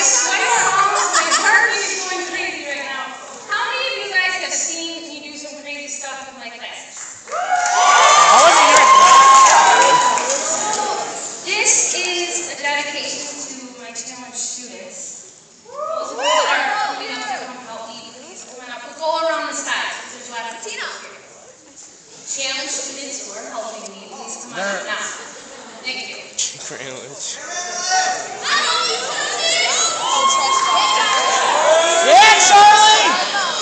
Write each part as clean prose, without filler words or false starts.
Challenge students who are helping me, please come on now. Thank you. Yeah, Charlie!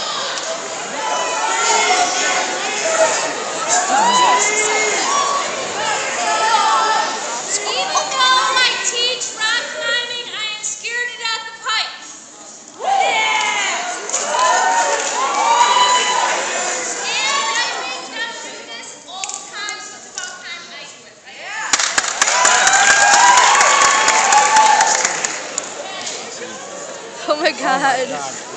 Even though I teach rock climbing, I am scared to death of heights. Oh my God.